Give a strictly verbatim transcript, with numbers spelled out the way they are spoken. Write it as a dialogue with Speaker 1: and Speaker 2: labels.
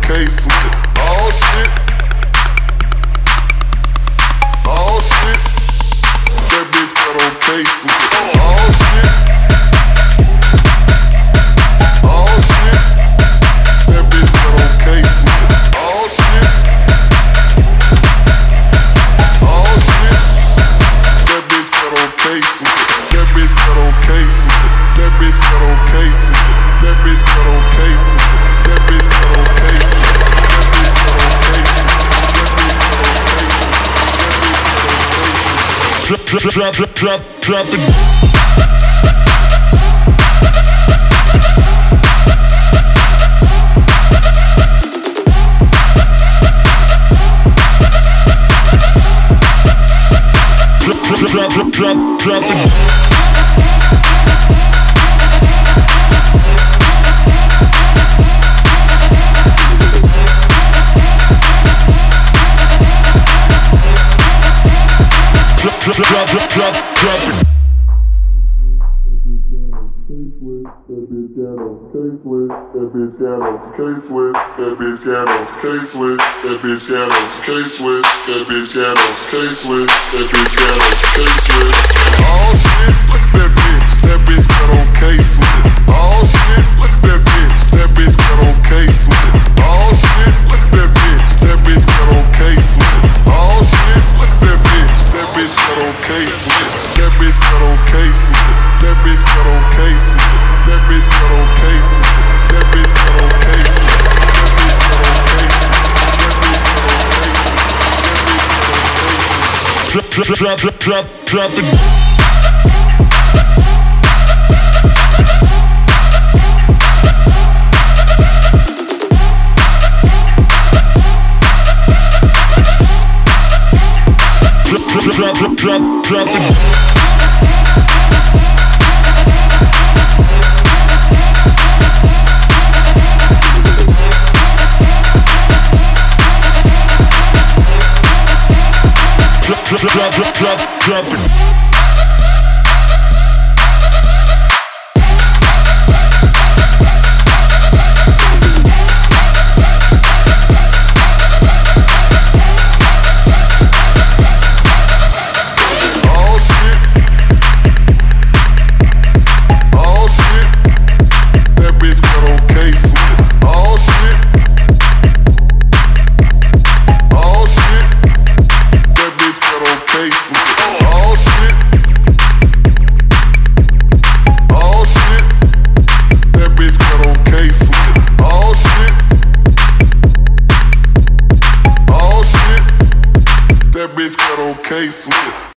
Speaker 1: okay with it. Oh shit. Oh shit. That bitch got okay with it. Oh shit. Oh shit. That bitch got okay with it. Oh shit. Oh shit. That bitch got okay with it. That bitch got okay with it. That bitch got okay with it. That bitch got okay with it. That bitch got okay with it. That bitch got okay with it. That bitch got okay with it. That bitch got okay with it. Drop, drop, drop, drop, drop it. Drop, drop, drop, drop it. Drop, drop, drop, drop, drop it. That bitch got us a case with, that bitch got us a case with, that bitch got us a case with, that bitch got us a case with, that bitch got us a case with. Oh shit, look at that bitch, that bitch got on case with it. Oh shit, look at that bitch, that bitch got on case with it. Oh shit, look at that bitch, that bitch got on case with it. Oh shit, look at that bitch, that bitch got on case with it. That bitch got on case with it. That bitch got on case with it. That bitch got on case with it. That bitch got on case with it. That bitch got on case with it. That bitch got on case with it. That bitch got on case with it. Drop, drop, drop, drop, drop it. Drop, drop, drop, drop it. Drop, drop, drop, drop, drop it. Oh shit. Oh shit. That bitch got on case with it. Oh shit. Oh shit. That bitch got on case with it.